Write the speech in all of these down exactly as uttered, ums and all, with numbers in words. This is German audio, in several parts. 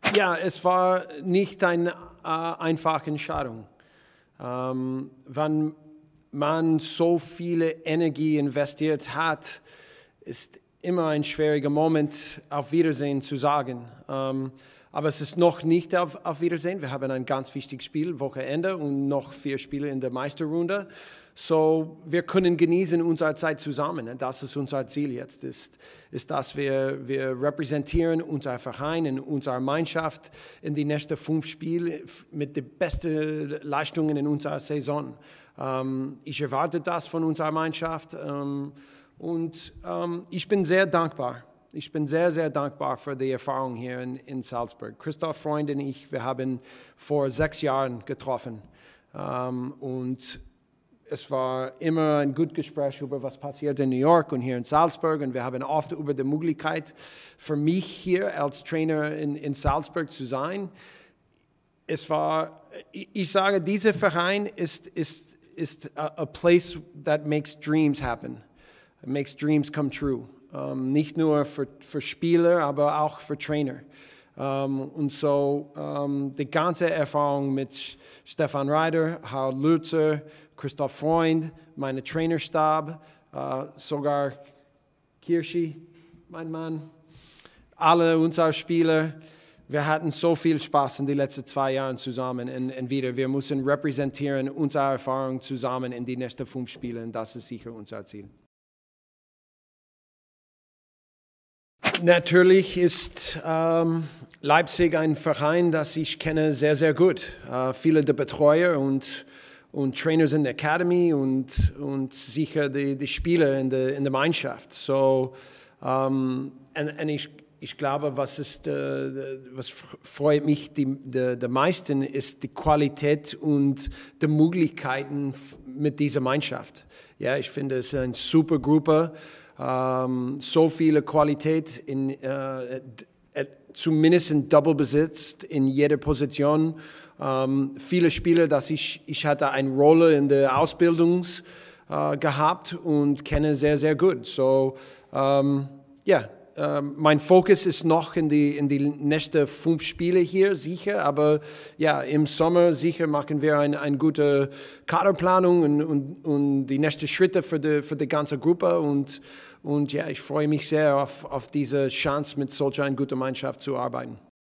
Ja, es war nicht eine äh, einfache Entscheidung. Ähm, wenn man so viele Energie investiert hat, ist immer ein schwieriger Moment, auf Wiedersehen zu sagen. Ähm, aber es ist noch nicht auf, auf Wiedersehen. Wir haben ein ganz wichtiges Spiel, Wochenende, und noch vier Spiele in der Meisterrunde. So, wir können genießen unsere Zeit zusammen. Und das ist unser Ziel jetzt, ist, ist dass wir, wir repräsentieren unser Verein und unsere Mannschaft in die nächsten fünf Spiele mit den besten Leistungen in unserer Saison. Ähm, ich erwarte das von unserer Mannschaft. Ähm, Und ähm, ich bin sehr dankbar. Ich bin sehr, sehr dankbar für die Erfahrung hier in, in Salzburg. Christoph Freund und ich, wir haben vor sechs Jahren getroffen. Ähm, und es war immer ein gutes Gespräch über, was passiert in New York und hier in Salzburg. Und wir haben oft über die Möglichkeit, für mich hier als Trainer in, in Salzburg zu sein. Es war, ich sage, dieser Verein ist, ist, ist a, a place that makes dreams happen. It makes dreams come true. Um, nicht nur für, für Spieler, aber auch für Trainer. Um, und so um, die ganze Erfahrung mit Stefan Reiter, Harald Lutzer, Christoph Freund, meine Trainerstab, uh, sogar Kirschi, mein Mann, alle unsere Spieler. Wir hatten so viel Spaß in den letzten zwei Jahren zusammen. Und, und wieder, wir müssen repräsentieren unsere Erfahrung zusammen in die nächsten fünf Spiele. Und das ist sicher unser Ziel. Natürlich ist ähm, Leipzig ein Verein, das ich kenne sehr, sehr gut. Äh, viele der Betreuer und, und Trainers in der Academy und, und sicher die, die Spieler in der, in der Mannschaft. So, ähm, und, und ich, ich glaube, was, ist, äh, was freut mich die, die, die meisten, ist die Qualität und die Möglichkeiten mit dieser Mannschaft. Ja, ich finde, es ist eine super Gruppe. Um, so viele Qualität, in, uh, zumindest in Doppelbesitz, in jeder Position. Um, viele Spieler, dass ich, ich hatte eine Rolle in der Ausbildung uh, gehabt und kenne sehr, sehr gut. So, um, yeah. Uh, mein Fokus ist noch in die, in die nächsten fünf Spiele hier, sicher, aber ja, im Sommer sicher machen wir eine, eine gute Kaderplanung und, und, und die nächsten Schritte für die, für die ganze Gruppe und, und ja, ich freue mich sehr auf, auf diese Chance, mit solch einer guten Mannschaft zu arbeiten.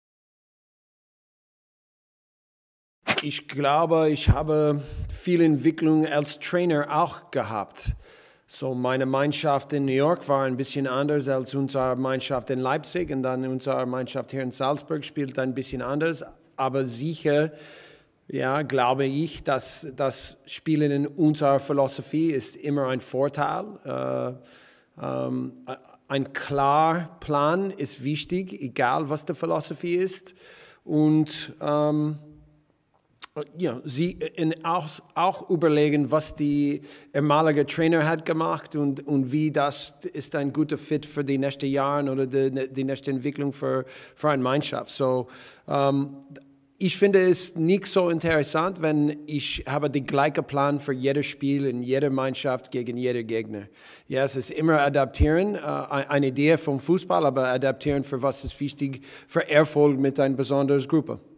Ich glaube, ich habe viel Entwicklung als Trainer auch gehabt. So, meine Mannschaft in New York war ein bisschen anders als unsere Mannschaft in Leipzig und dann unsere Mannschaft hier in Salzburg spielt ein bisschen anders. Aber sicher, ja, glaube ich, dass das Spielen in unserer Philosophie ist immer ein Vorteil. Äh, ähm, ein klarer Plan ist wichtig, egal was die Philosophie ist. Und ähm, ja, sie auch, auch überlegen, was die ehemalige Trainer hat gemacht und, und wie das ist ein guter Fit für die nächsten Jahre oder die, die nächste Entwicklung für, für eine Mannschaft. So, ähm, ich finde es nicht so interessant, wenn ich habe den gleichen Plan für jedes Spiel in jeder Mannschaft gegen jeden Gegner. Ja, es ist immer adaptieren, äh, eine Idee vom Fußball, aber adaptieren für was ist wichtig für Erfolg mit einer besonderen Gruppe.